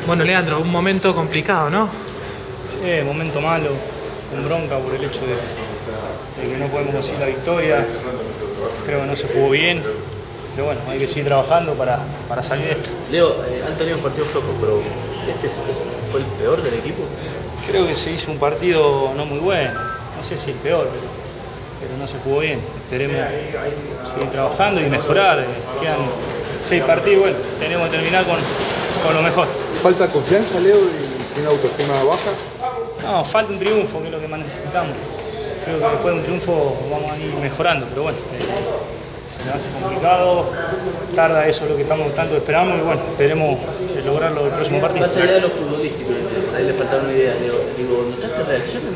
Bueno, Leandro, un momento complicado, ¿no? Sí, momento malo, con bronca por el hecho de que no podemos conseguir la victoria. Creo que no se jugó bien, pero bueno, hay que seguir trabajando para salir de esto. Leo, han tenido partidos flojos, pero ¿este fue el peor del equipo? Creo que se hizo un partido no muy bueno, no sé si el peor, pero no se jugó bien. Esperemos seguir trabajando y mejorar. Quedan 6 partidos, bueno, tenemos que terminar con lo mejor. ¿Falta confianza, Leo, y tiene autoestima baja? No, falta un triunfo, que es lo que más necesitamos. Creo que después de un triunfo vamos a ir mejorando, pero bueno, se me hace complicado, tarda eso lo que estamos tanto esperamos y bueno, esperemos lograrlo el próximo partido. Más allá de lo futbolístico, ahí le faltaron ideas, Leo. Digo, ¿notaste reacciones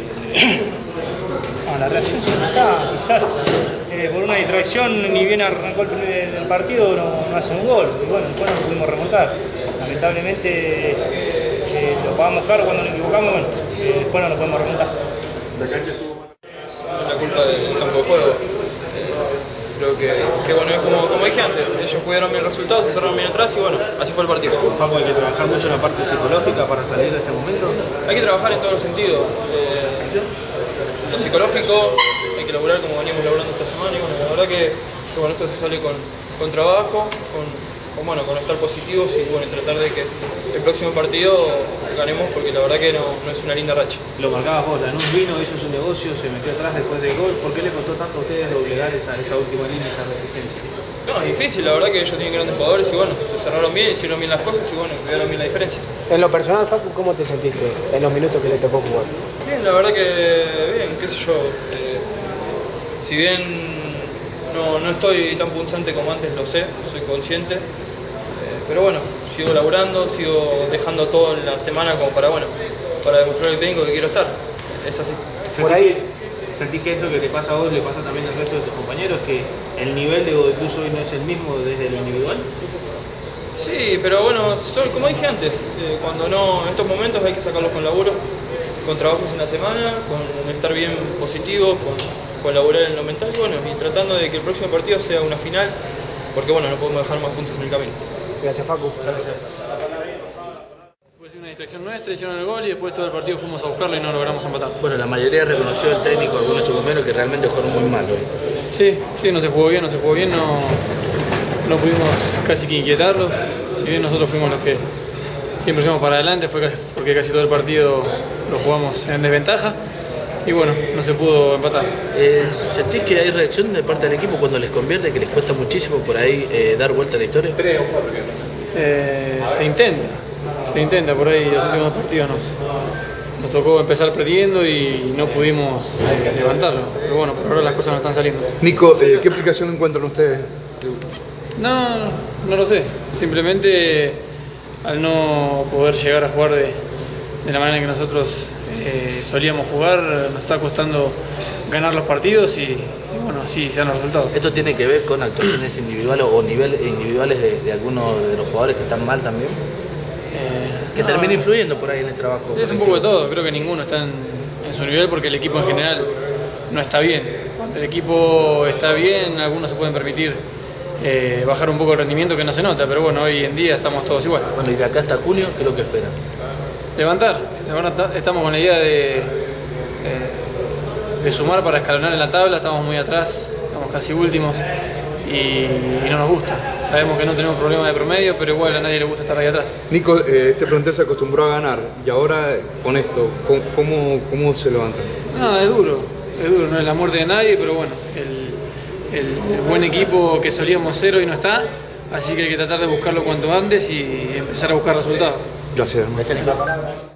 La reacción siempre está, quizás por una distracción, ni bien arrancó el partido, no hace un gol, y bueno, después no pudimos remontar. Lamentablemente lo pagamos caro cuando nos equivocamos, bueno, después no lo podemos remontar. La cancha estuvo mal. La culpa del campo de juego. Creo que bueno, es como dije antes, ellos cuidaron bien el resultado, se cerraron bien atrás y bueno, así fue el partido. Paco, hay que trabajar mucho en la parte psicológica para salir de este momento. Hay que trabajar en todos los sentidos. Lo psicológico, hay que laburar como veníamos laburando esta semana y bueno, la verdad que bueno, esto se sale con trabajo, con estar positivos y bueno, tratar de que el próximo partido ganemos porque la verdad que no es una linda racha. Lo marcabas vos, Lanús vino, hizo su negocio, se metió atrás después del gol. ¿Por qué le costó tanto a ustedes doblegar esa última línea, esa resistencia? No, es difícil, la verdad que ellos tienen grandes jugadores y bueno, se cerraron bien, hicieron bien las cosas y bueno, cuidaron bien la diferencia. En lo personal, Facu, ¿cómo te sentiste en los minutos que le tocó jugar? Bien, la verdad que bien, qué sé yo. Si bien no estoy tan punzante como antes, lo sé, soy consciente. Pero bueno, sigo laburando, sigo dejando todo en la semana como para demostrar al técnico que quiero estar. Es así. Por ahí. ¿Sentís que eso que te pasa a vos le pasa también al resto de tus compañeros? ¿Que el nivel de Godoy Cruz hoy no es el mismo desde lo individual? Sí, pero bueno, como dije antes, en estos momentos hay que sacarlos con laburo, con trabajos en la semana, con estar bien positivo, con laburar en lo mental y tratando de que el próximo partido sea una final, porque bueno, no podemos dejar más puntos en el camino. Gracias, Facu. Fue una distracción nuestra, hicieron el gol y después todo el partido fuimos a buscarlo y no logramos empatar. Bueno, la mayoría reconoció el técnico, algunos de tus compañeros, que realmente fueron muy malos. Sí, no se jugó bien, no pudimos casi que inquietarlos. Si bien nosotros fuimos los que siempre fuimos para adelante, fue porque casi todo el partido lo jugamos en desventaja y bueno, no se pudo empatar. ¿Sentís que hay reacción de parte del equipo cuando les convierte, que les cuesta muchísimo por ahí dar vuelta a la historia? Se intenta, por ahí los últimos partidos nos tocó empezar perdiendo y no pudimos levantarlo, pero bueno, por ahora las cosas no están saliendo. Nico, ¿qué explicación encuentran ustedes? No lo sé, simplemente al no poder llegar a jugar de la manera en que nosotros solíamos jugar, nos está costando ganar los partidos y bueno, así se dan los resultados. ¿Esto tiene que ver con actuaciones individuales o niveles individuales de algunos de los jugadores que están mal también? Que termina influyendo por ahí en el trabajo. Es un poco de todo, creo que ninguno está en su nivel porque el equipo en general no está bien. Cuando el equipo está bien, algunos se pueden permitir bajar un poco el rendimiento que no se nota, pero bueno, hoy en día estamos todos igual. Bueno, y de acá hasta junio, ¿qué es lo que esperan? Levantar, estamos con la idea de sumar para escalonar en la tabla, estamos muy atrás, estamos casi últimos y no nos gusta. Sabemos que no tenemos problema de promedio, pero igual a nadie le gusta estar ahí atrás. Nico, este plantel se acostumbró a ganar y ahora con esto, ¿cómo se levantan? Es duro, no es la muerte de nadie, pero bueno, el buen equipo que solíamos ser hoy no está, así que hay que tratar de buscarlo cuanto antes y empezar a buscar resultados. Gracias. Gracias, Nico.